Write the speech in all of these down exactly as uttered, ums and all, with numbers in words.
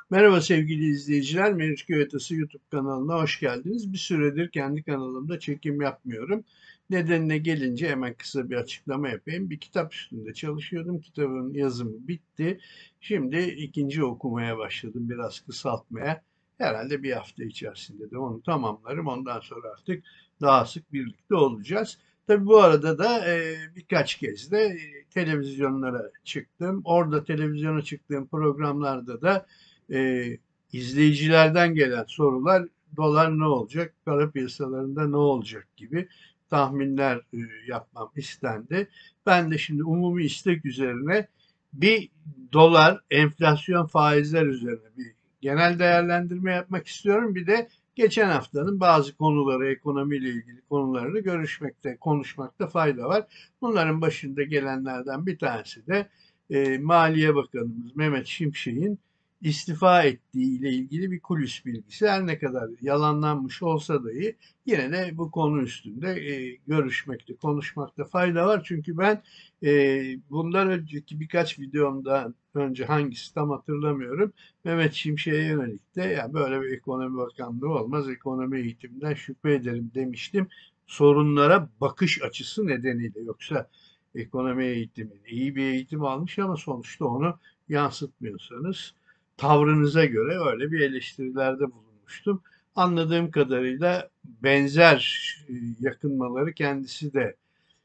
Merhaba sevgili izleyiciler, Meriç Göğetası YouTube kanalına hoş geldiniz. Bir süredir kendi kanalımda çekim yapmıyorum. Nedenine gelince hemen kısa bir açıklama yapayım. Bir kitap üstünde çalışıyordum. Kitabın yazımı bitti. Şimdi ikinci okumaya başladım, biraz kısaltmaya. Herhalde bir hafta içerisinde de onu tamamlarım. Ondan sonra artık daha sık birlikte olacağız. Tabii bu arada da e, birkaç kez de e, televizyonlara çıktım. Orada televizyona çıktığım programlarda da e, izleyicilerden gelen sorular, dolar ne olacak, para piyasalarında ne olacak gibi tahminler e, yapmam istendi. Ben de şimdi umumi istek üzerine bir dolar, enflasyon, faizler üzerine bir genel değerlendirme yapmak istiyorum. Bir de geçen haftanın bazı konuları, ekonomiyle ilgili konularını görüşmekte, konuşmakta fayda var. Bunların başında gelenlerden bir tanesi de e, Maliye Bakanımız Mehmet Şimşek'in istifa ettiği ile ilgili bir kulis bilgisi. Her ne kadar yalanlanmış olsa dahi yine de bu konu üstünde e, görüşmekte, konuşmakta fayda var. Çünkü ben e, bundan önceki birkaç videomdan önce hangisi tam hatırlamıyorum. Mehmet Şimşek'e yönelik de ya böyle bir ekonomi bakanlığı olmaz, ekonomi eğitiminden şüphe ederim demiştim. Sorunlara bakış açısı nedeniyle, yoksa ekonomi eğitimi iyi bir eğitim almış ama sonuçta onu yansıtmıyorsanız tavrınıza göre öyle bir eleştirilerde bulunmuştum. Anladığım kadarıyla benzer e, yakınmaları kendisi de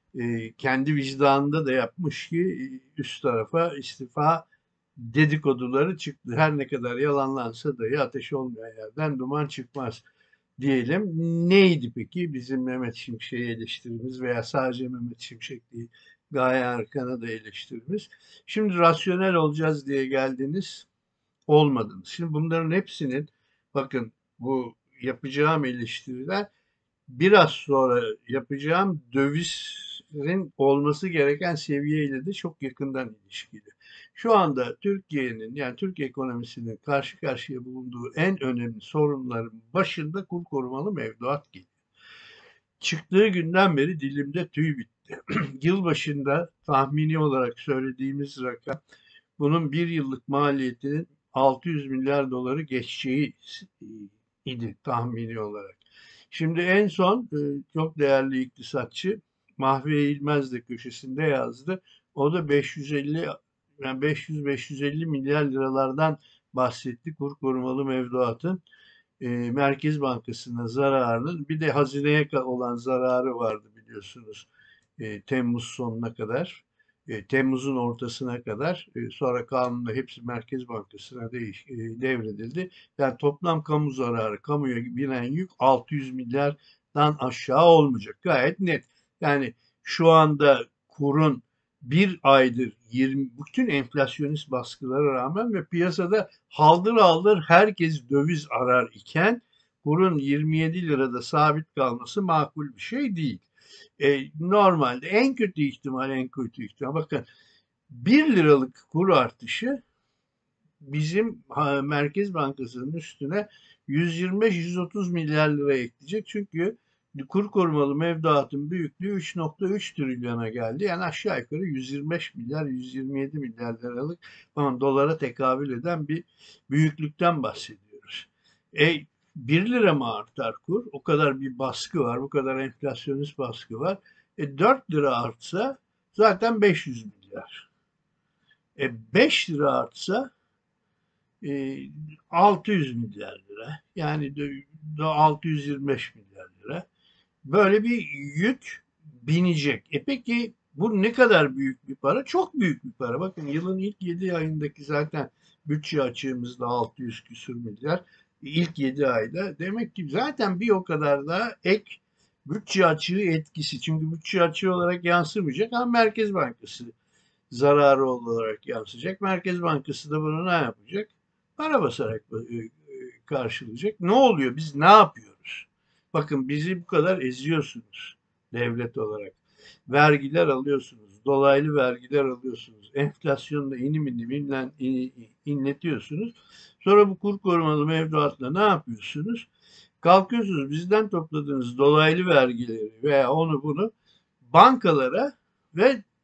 e, kendi vicdanında da yapmış ki e, üst tarafa istifa dedikoduları çıktı. Her ne kadar yalanlansa dahi ateş olmayan yerden duman çıkmaz diyelim. Neydi peki bizim Mehmet Şimşek'i eleştirimiz veya sadece Mehmet Şimşek değil, Gaye Erkan'a da eleştirimiz. Şimdi rasyonel olacağız diye geldiniz, olmadınız. Şimdi bunların hepsinin, bakın, bu yapacağım eleştiriler biraz sonra yapacağım dövizin olması gereken seviyeyle de çok yakından ilişkili. Şu anda Türkiye'nin, yani Türk ekonomisinin karşı karşıya bulunduğu en önemli sorunların başında kur korumalı mevduat geliyor. Çıktığı günden beri dilimde tüy bitti. Yılbaşında tahmini olarak söylediğimiz rakam, bunun bir yıllık maliyetinin altı yüz milyar doları geçeceği idi tahmini olarak. Şimdi en son e, çok değerli iktisatçı Mahvi Eğilmez de köşesinde yazdı. O da beş yüz elli, yani beş yüz beş yüz elli milyar liralardan bahsetti kur korumalı mevduatın e, Merkez Bankası'na zararının, bir de hazineye olan zararı vardı biliyorsunuz, e, Temmuz sonuna kadar, e, Temmuz'un ortasına kadar, e, sonra kanunda hepsi Merkez Bankası'na değiş, e, devredildi. Yani toplam kamu zararı, kamuya binen yük altı yüz milyardan aşağı olmayacak. Gayet net. Yani şu anda kurun bir aydır yirmi, bütün enflasyonist baskılara rağmen ve piyasada haldır haldır herkes döviz arar iken kurun yirmi yedi lirada sabit kalması makul bir şey değil. E, normalde en kötü ihtimal, en kötü ihtimal, bakın, bir liralık kur artışı bizim ha, Merkez Bankası'nın üstüne yüz yirmi beş yüz otuz milyar lira ekleyecek. Çünkü kur korumalı mevduatın büyüklüğü üç nokta üç trilyona geldi. Yani aşağı yukarı yüz yirmi beş milyar, yüz yirmi yedi milyar liralık falan dolara tekabül eden bir büyüklükten bahsediyoruz. E, bir lira mı artar kur? O kadar bir baskı var, bu kadar enflasyonist baskı var. E, dört lira artsa zaten beş yüz milyar. E, beş lira artsa e, altı yüz milyar lira. Yani de altı yüz yirmi beş milyar lira. Böyle bir yük binecek. E peki bu ne kadar büyük bir para? Çok büyük bir para. Bakın, yılın ilk yedi ayındaki zaten bütçe açığımız da altı yüz küsür milyar. İlk yedi ayda. Demek ki zaten bir o kadar da ek bütçe açığı etkisi. Çünkü bütçe açığı olarak yansımayacak ama Merkez Bankası zararı olarak yansıyacak. Merkez Bankası da bunu ne yapacak? Para basarak e, e, karşılayacak. Ne oluyor? Biz ne yapıyoruz? Bakın, bizi bu kadar eziyorsunuz devlet olarak. Vergiler alıyorsunuz, dolaylı vergiler alıyorsunuz, enflasyonla inim inim inlen, in, inletiyorsunuz. Sonra bu kur korumalı mevduatla ne yapıyorsunuz? Kalkıyorsunuz, bizden topladığınız dolaylı vergileri veya onu bunu bankalara ve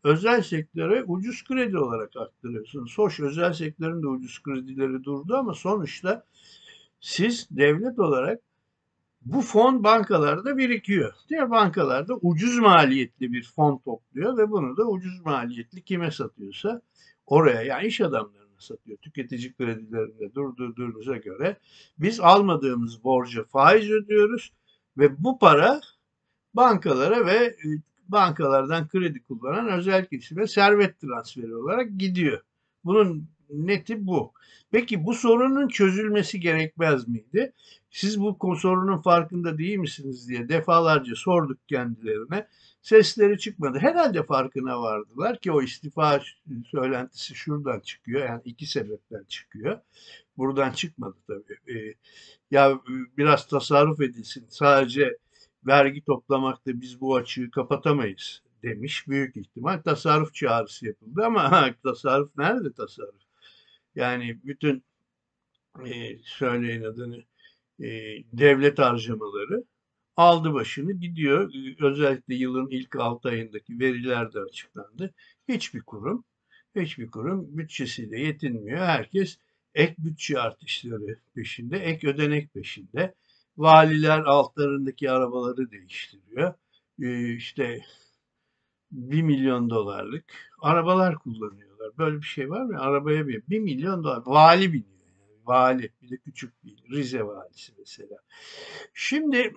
özel sektöre ucuz kredi olarak aktarıyorsunuz. Hoş, özel sektörün de ucuz kredileri durdu ama sonuçta siz devlet olarak bu fon bankalarda birikiyor. Diğer bankalarda ucuz maliyetli bir fon topluyor ve bunu da ucuz maliyetli kime satıyorsa oraya, yani iş adamlarına satıyor. Tüketici kredilerinde durdurduğunuza göre biz almadığımız borca faiz ödüyoruz ve bu para bankalara ve bankalardan kredi kullanan özel kesime servet transferi olarak gidiyor. Bunun neti bu. Peki bu sorunun çözülmesi gerekmez miydi? Siz bu sorunun farkında değil misiniz diye defalarca sorduk kendilerine. Sesleri çıkmadı. Herhalde farkına vardılar ki o istifa söylentisi şuradan çıkıyor. Yani iki sebepten çıkıyor. Buradan çıkmadı tabii. Ee, ya biraz tasarruf edilsin. Sadece vergi toplamakta biz bu açığı kapatamayız demiş. Büyük ihtimal tasarruf çağrısı yapıldı ama tasarruf nerede tasarruf? Yani bütün e, söyleyin adını e, devlet harcamaları aldı başını gidiyor. Özellikle yılın ilk altı ayındaki veriler de açıklandı. Hiçbir kurum, hiçbir kurum bütçesiyle yetinmiyor. Herkes ek bütçe artışları peşinde, ek ödenek peşinde. Valiler altlarındaki arabaları değiştiriyor. Ee, işte bir milyon dolarlık arabalar kullanıyorlar. Böyle bir şey var mı? Arabaya bir, bir milyon dolar. Vali biniyor. Yani. Vali. Bir de küçük bir Rize valisi mesela. Şimdi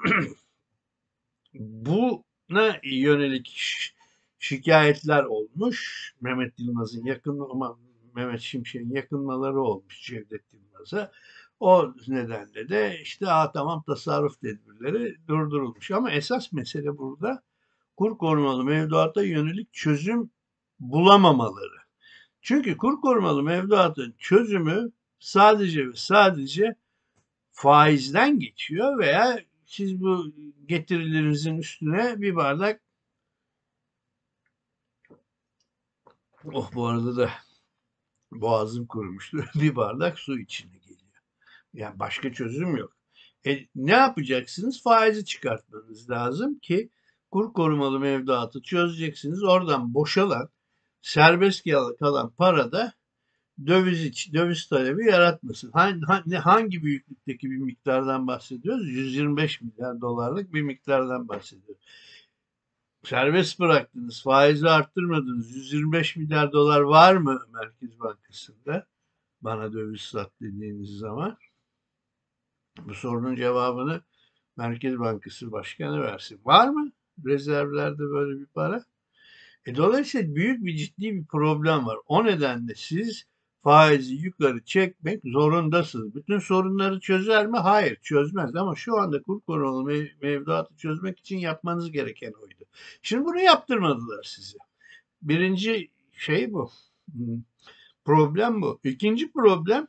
buna yönelik şikayetler olmuş. Mehmet Yılmaz'ın yakın ama Mehmet Şimşek'in yakınmaları olmuş Cevdet Yılmaz'a. O nedenle de işte Aa, tamam tasarruf tedbirleri durdurulmuş. Ama esas mesele burada kur korumalı mevduata yönelik çözüm bulamamaları. Çünkü kur korumalı mevduatın çözümü sadece ve sadece faizden geçiyor veya siz bu getirilerinizin üstüne bir bardak, oh bu arada da boğazım kurumuştu, bir bardak su içine geliyor. Yani başka çözüm yok. E, ne yapacaksınız? Faizi çıkartmanız lazım ki kur korumalı mevduatı çözeceksiniz. Oradan boşalan, serbest kalan para da döviz iç, döviz talebi yaratmasın. Hangi, hangi büyüklükteki bir miktardan bahsediyoruz? yüz yirmi beş milyar dolarlık bir miktardan bahsediyoruz. Serbest bıraktınız, faizi arttırmadınız. yüz yirmi beş milyar dolar var mı Merkez Bankası'nda? Bana döviz sat dediğiniz zaman. Bu sorunun cevabını Merkez Bankası Başkanı versin. Var mı rezervlerde böyle bir para? E, dolayısıyla büyük bir ciddi bir problem var. O nedenle siz faizi yukarı çekmek zorundasınız. Bütün sorunları çözer mi? Hayır, çözmez. Ama şu anda kur korumalı mev mevduatı çözmek için yapmanız gereken oydu. Şimdi bunu yaptırmadılar size. Birinci şey bu. Problem bu. İkinci problem,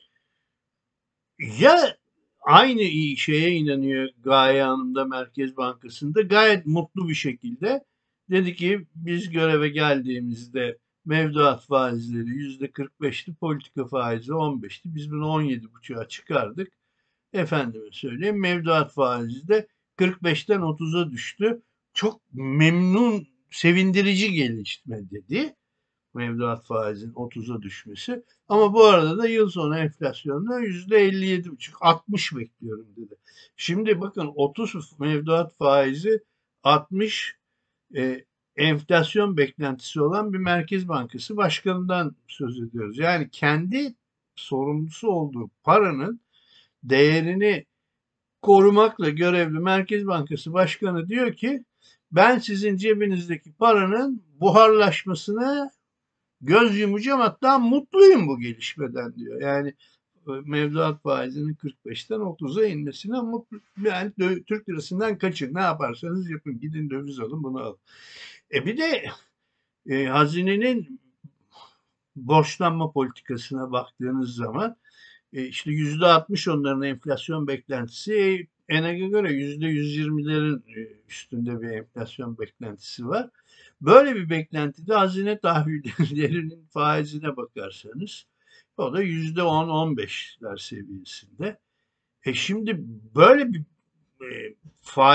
ya aynı şeye inanıyor Gaye Hanım da Merkez Bankası'nda gayet mutlu bir şekilde dedi ki biz göreve geldiğimizde mevduat faizleri yüzde kırk beşti, politika faizi on beşti. Biz bunu on yedi buçuğa çıkardık. Efendime söyleyeyim mevduat faizi de kırk beşten otuza düştü. Çok memnun, sevindirici gelişme dedi. Mevduat faizinin otuza düşmesi. Ama bu arada da yıl sonu enflasyonda yüzde elli yedi buçuk, altmış bekliyorum dedi. Şimdi bakın otuz mevduat faizi, altmış e, enflasyon beklentisi olan bir Merkez Bankası başkanından söz ediyoruz. Yani kendi sorumlusu olduğu paranın değerini korumakla görevli Merkez Bankası Başkanı diyor ki ben sizin cebinizdeki paranın buharlaşmasına göz yumacağım, hatta mutluyum bu gelişmeden diyor. Yani mevduat faizinin kırk beşten otuza inmesine mutlu. Yani Türk lirasından kaçın. Ne yaparsanız yapın. Gidin döviz alın, bunu alın. E bir de e, hazinenin borçlanma politikasına baktığınız zaman e, işte yüzde altmış onların enflasyon beklentisi, E N G'e göre yüzde yüz yirmilerin üstünde bir enflasyon beklentisi var. Böyle bir beklentide hazine tahvillerinin faizine bakarsanız o da yüzde on on beşler seviyesinde. E şimdi böyle bir e, faiz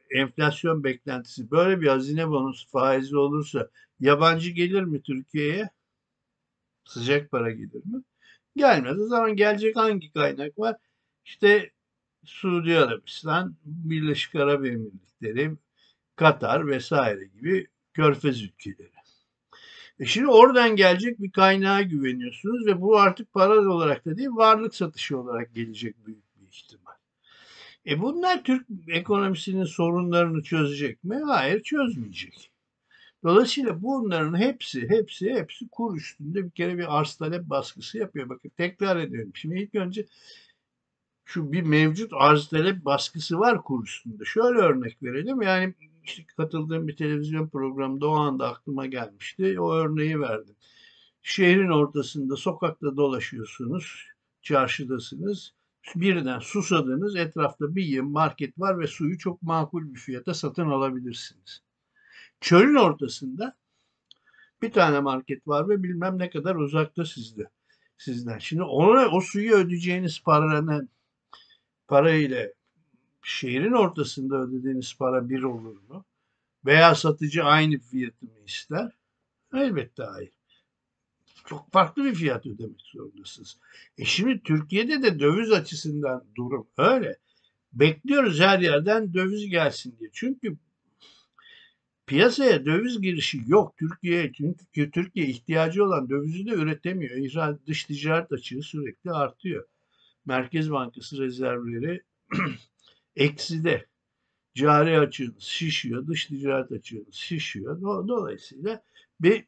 enflasyon beklentisi böyle bir hazine bonosu faizi olursa yabancı gelir mi Türkiye'ye? Sıcak para gelir mi? Gelmez. O zaman gelecek hangi kaynak var? İşte Suudi Arabistan, Birleşik Arap Emirlikleri, Katar vesaire gibi körfez ülkeleri. E şimdi oradan gelecek bir kaynağa güveniyorsunuz ve bu artık para olarak da değil, varlık satışı olarak gelecek büyük bir ihtimal. E bunlar Türk ekonomisinin sorunlarını çözecek mi? Hayır, çözmeyecek. Dolayısıyla bunların hepsi, hepsi, hepsi kur üstünde bir kere bir arz talep baskısı yapıyor. Bakın tekrar ediyorum. Şimdi ilk önce şu bir mevcut arz talep baskısı var kur üstünde. Şöyle örnek verelim. Yani işte katıldığım bir televizyon programında o anda aklıma gelmişti. O örneği verdim. Şehrin ortasında sokakta dolaşıyorsunuz, çarşıdasınız. Birden susadınız, etrafta bir yığın market var ve suyu çok makul bir fiyata satın alabilirsiniz. Çölün ortasında bir tane market var ve bilmem ne kadar uzakta sizde, sizden. Şimdi ona o suyu ödeyeceğiniz paranın parayla şehrin ortasında ödediğiniz para bir olur mu? Veya satıcı aynı fiyatı mı ister? Elbette hayır. Çok farklı bir fiyat ödemek zorundasınız. E şimdi Türkiye'de de döviz açısından durum öyle. Bekliyoruz her yerden döviz gelsin diye. Çünkü piyasaya döviz girişi yok. Türkiye çünkü Türkiye ihtiyacı olan dövizi de üretemiyor. İhraç, dış ticaret açığı sürekli artıyor. Merkez Bankası rezervleri ekside. Cari açığınız şişiyor, dış ticaret açığınız şişiyor. Dolayısıyla bir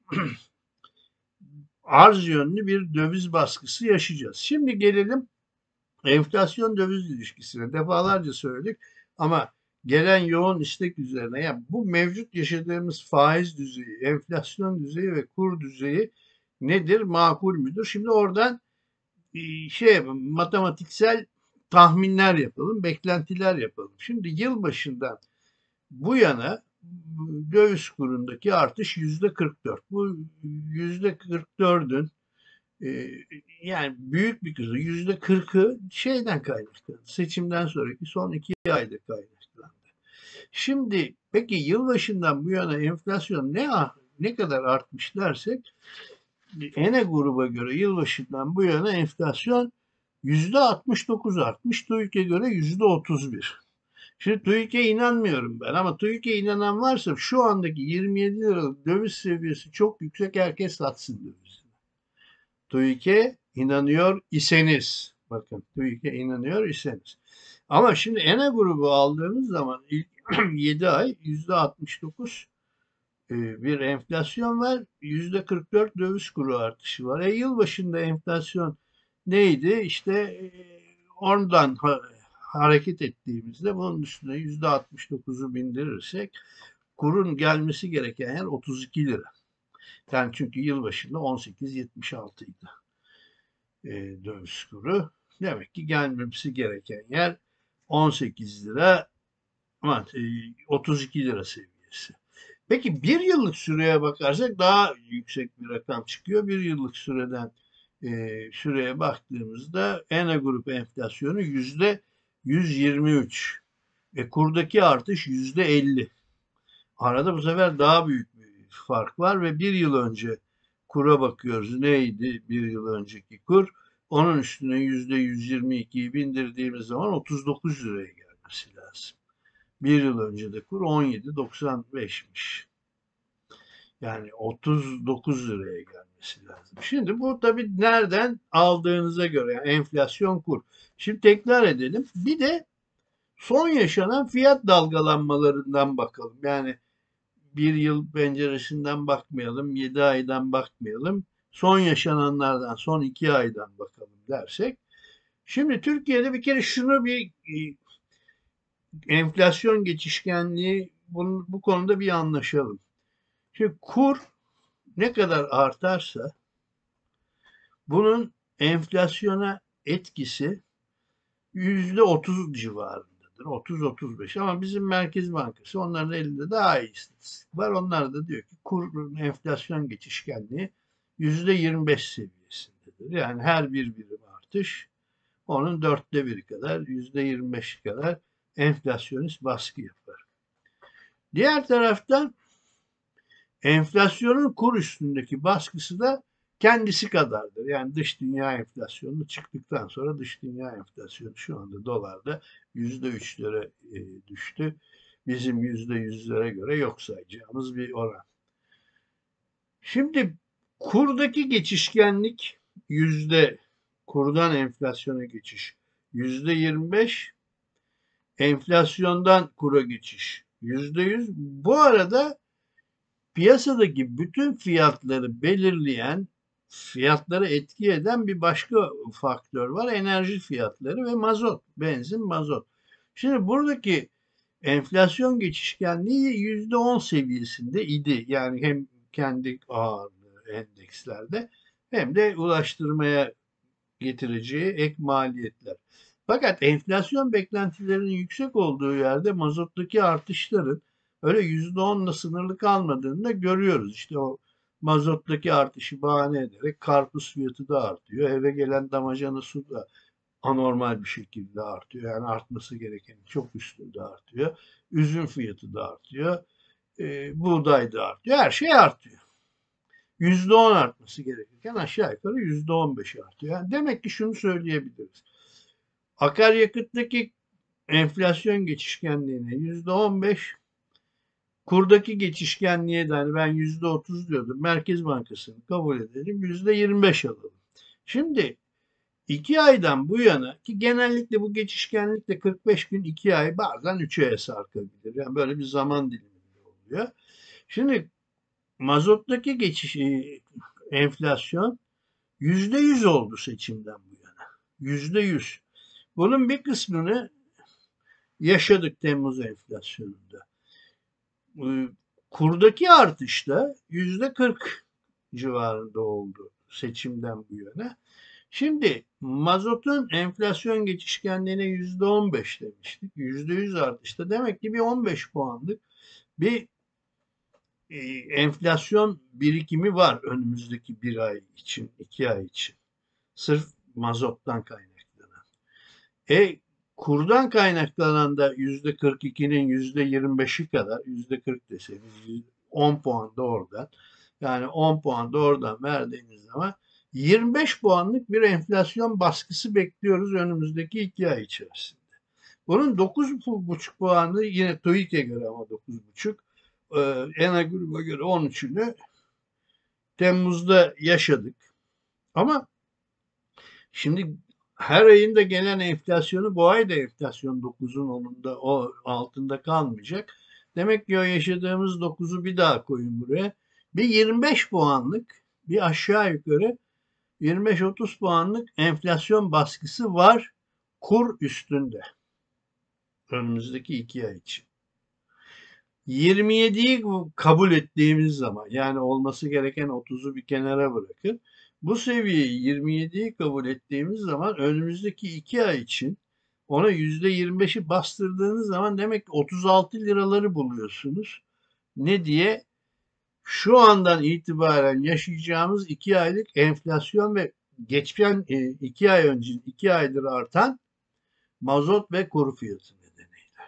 arz yönlü bir döviz baskısı yaşayacağız. Şimdi gelelim enflasyon döviz ilişkisine. Defalarca söyledik ama gelen yoğun istek üzerine yani bu mevcut yaşadığımız faiz düzeyi, enflasyon düzeyi ve kur düzeyi nedir? Makul müdür? Şimdi oradan şey matematiksel tahminler yapalım, beklentiler yapalım. Şimdi yılbaşından bu yana döviz kurundaki artış yüzde kırk dört. Bu yüzde kırk dördün e, yani büyük bir kısmı yüzde kırkı şeyden kaynaklandı. Seçimden sonraki son iki ayda kaynaklandı. Şimdi peki yılbaşından bu yana enflasyon ne ne kadar artmış dersek Ene gruba göre yılbaşından bu yana enflasyon yüzde altmış dokuz artmış. TÜİK'e göre yüzde otuz bir. Şimdi TÜİK'e inanmıyorum ben ama TÜİK'e inanan varsa şu andaki yirmi yedi liralık döviz seviyesi çok yüksek, herkes satsın dövizini. TÜİK'e inanıyor iseniz, bakın TÜİK'e inanıyor iseniz. Ama şimdi Ene grubu aldığımız zaman ilk yedi ay yüzde altmış dokuz bir enflasyon var. yüzde kırk dört döviz kuru artışı var. E yılbaşında enflasyon neydi? İşte oradan hareket ettiğimizde bunun üstüne yüzde altmış dokuzu bindirirsek kurun gelmesi gereken yer otuz iki lira. Yani çünkü yılbaşında on sekiz yetmiş altı idi e, döviz kuru. Demek ki gelmesi gereken yer on sekiz lira ama otuz iki lira seviyesi. Peki bir yıllık süreye bakarsak daha yüksek bir rakam çıkıyor. Bir yıllık süreden e, süreye baktığımızda Ene grup enflasyonu yüzde yüz yirmi üç. E, kurdaki artış yüzde elli. Arada bu sefer daha büyük bir fark var ve bir yıl önce kura bakıyoruz. Neydi bir yıl önceki kur? Onun üstüne yüzde yüz yirmi ikiyi bindirdiğimiz zaman otuz dokuz liraya gelmesi lazım. Bir yıl önce de kur on yedi doksan beşmiş. Yani otuz dokuz liraya gelmesi lazım. Şimdi bu tabii nereden aldığınıza göre yani enflasyon kur. Şimdi tekrar edelim. Bir de son yaşanan fiyat dalgalanmalarından bakalım. Yani bir yıl penceresinden bakmayalım, yedi aydan bakmayalım. Son yaşananlardan, son iki aydan bakalım dersek. Şimdi Türkiye'de bir kere şunu bir enflasyon geçişkenliği bunu, bu konuda bir anlaşalım. Şimdi kur ne kadar artarsa bunun enflasyona etkisi yüzde otuz civarındadır. otuz otuz beş ama bizim Merkez Bankası onların elinde daha iyi istatistik var. Onlar da diyor ki kurun enflasyon geçişkenliği yüzde yirmi beş seviyesindedir. Yani her bir birim artış onun dörtte biri kadar yüzde yirmi beş kadar enflasyonist baskı yapar. Diğer taraftan enflasyonun kur üstündeki baskısı da kendisi kadardır. Yani dış dünya enflasyonu çıktıktan sonra dış dünya enflasyonu şu anda dolarda yüzde üçlere e, düştü. Bizim yüzde yüzlere göre yok sayacağımız bir oran. Şimdi kurdaki geçişkenlik yüzde kurdan enflasyona geçiş yüzde yirmi beş, enflasyondan kura geçiş yüzde yüz. Bu arada piyasadaki bütün fiyatları belirleyen, fiyatları etki eden bir başka faktör var. Enerji fiyatları ve mazot, benzin, mazot. Şimdi buradaki enflasyon geçişkenliği yüzde on seviyesinde idi. Yani hem kendi ağırlığı endekslerde hem de ulaştırmaya getireceği ek maliyetler. Fakat enflasyon beklentilerinin yüksek olduğu yerde mazottaki artışların öyle yüzde onla sınırlı kalmadığını da görüyoruz. İşte o mazottaki artışı bahane ederek karpuz fiyatı da artıyor. Eve gelen damacana su da anormal bir şekilde artıyor. Yani artması gerekenin çok üstünde artıyor. Üzüm fiyatı da artıyor. E, buğday da artıyor. Her şey artıyor. yüzde on artması gerekirken aşağı yukarı yüzde on beş artıyor. Yani demek ki şunu söyleyebiliriz. Akaryakıttaki enflasyon geçişkenliğine yüzde on beş, kurdaki geçişkenliğe de hani ben yüzde otuz diyordum. Merkez Bankası'nı kabul edelim. yüzde yirmi beş alalım. Şimdi iki aydan bu yana ki genellikle bu geçişkenlik de kırk beş gün, iki ay, bazen üç aya sarkabilir. Yani böyle bir zaman diliminde oluyor. Şimdi mazottaki geçiş enflasyon yüzde yüz oldu seçimden bu yana. Yüzde yüz. Bunun bir kısmını yaşadık Temmuz enflasyonunda. Kurdaki artış da yüzde kırk civarında oldu seçimden bu yana. Şimdi mazotun enflasyon geçişkenliğine yüzde on beş demiştik. Yüzde yüz artışta demek ki bir on beş puanlık bir e, enflasyon birikimi var önümüzdeki bir ay için, iki ay için. Sırf mazottan kaynaklanan. E kurdan kaynaklanan da yüzde kırk ikinin yüzde yirmi beşi kadar, yüzde kırk deseniz on puan da oradan. Yani on puan da oradan verdiğiniz zaman yirmi beş puanlık bir enflasyon baskısı bekliyoruz önümüzdeki iki ay içerisinde. Bunun dokuz buçuk puanı yine TÜİK'e göre ama dokuz buçuk, e, ENA gruba göre on üçünü Temmuz'da yaşadık. Ama şimdi her ayın da gelen enflasyonu bu ay da enflasyon dokuzun onunda, o altında kalmayacak. Demek ki o yaşadığımız dokuzu bir daha koyun buraya. Bir yirmi beş puanlık, bir aşağı yukarı yirmi beş otuz puanlık enflasyon baskısı var kur üstünde önümüzdeki iki ay için. yirmi yediyi kabul ettiğimiz zaman, yani olması gereken otuzu bir kenara bırakın. Bu seviyeyi yirmi yediyi kabul ettiğimiz zaman önümüzdeki iki ay için ona yüzde yirmi beşi bastırdığınız zaman demek ki otuz altı liraları buluyorsunuz. Ne diye? Şu andan itibaren yaşayacağımız iki aylık enflasyon ve geçen e, iki ay önce, iki aydır artan mazot ve kuru fiyatı nedeniyle.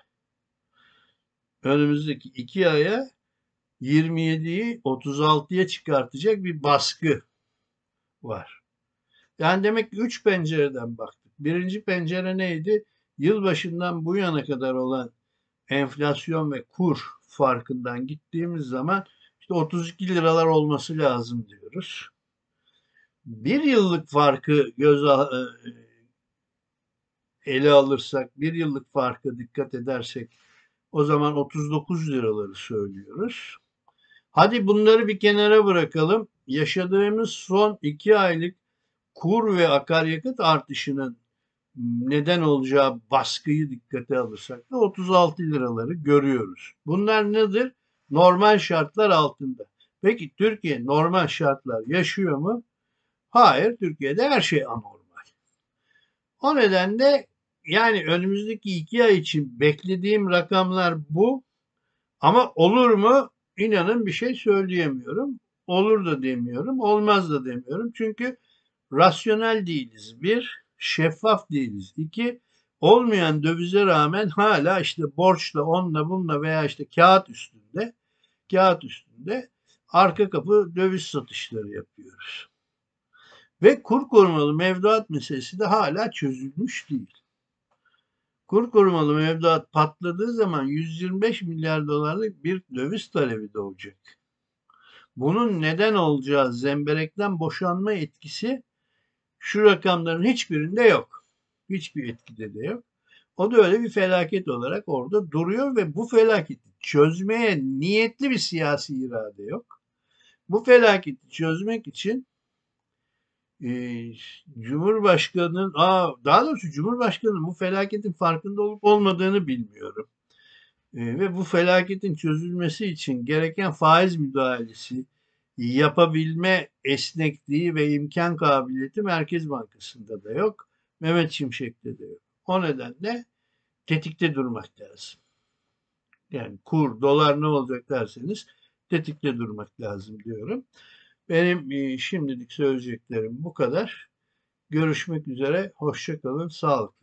Önümüzdeki iki aya yirmi yediyi otuz altıya çıkartacak bir baskı var. Yani demek ki üç pencereden baktık. Birinci pencere neydi? Yılbaşından bu yana kadar olan enflasyon ve kur farkından gittiğimiz zaman işte otuz iki liralar olması lazım diyoruz. Bir yıllık farkı göz ele alırsak, bir yıllık farkı dikkat edersek o zaman otuz dokuz liraları söylüyoruz. Hadi bunları bir kenara bırakalım. Yaşadığımız son iki aylık kur ve akaryakıt artışının neden olacağı baskıyı dikkate alırsak da otuz altı liraları görüyoruz. Bunlar nedir? Normal şartlar altında. Peki Türkiye normal şartlar yaşıyor mu? Hayır, Türkiye'de her şey anormal. O nedenle yani önümüzdeki iki ay için beklediğim rakamlar bu. Ama olur mu? İnanın bir şey söyleyemiyorum. Olur da demiyorum, olmaz da demiyorum. Çünkü rasyonel değiliz. Bir, şeffaf değiliz. İki, olmayan dövize rağmen hala işte borçla, onunla bununla veya işte kağıt üstünde, kağıt üstünde arka kapı döviz satışları yapıyoruz. Ve kur korumalı mevduat meselesi de hala çözülmüş değil. Kur korumalı mevduat patladığı zaman yüz yirmi beş milyar dolarlık bir döviz talebi doğacak. Bunun neden olacağı zemberekten boşanma etkisi şu rakamların hiçbirinde yok. Hiçbir etkide de yok. O da öyle bir felaket olarak orada duruyor ve bu felaketi çözmeye niyetli bir siyasi irade yok. Bu felaketi çözmek için e, Cumhurbaşkanı'nın, aa, daha doğrusu Cumhurbaşkanı'nın bu felaketin farkında olup olmadığını bilmiyorum. E, ve bu felaketin çözülmesi için gereken faiz müdahalesi yapabilme esnekliği ve imkan kabiliyeti Merkez Bankası'nda da yok. Mehmet Şimşek'te de yok. O nedenle tetikte durmak lazım. Yani kur, dolar ne olacak derseniz tetikte durmak lazım diyorum. Benim e, şimdilik söyleyeceklerim bu kadar. Görüşmek üzere. Hoşça kalın. Sağlık.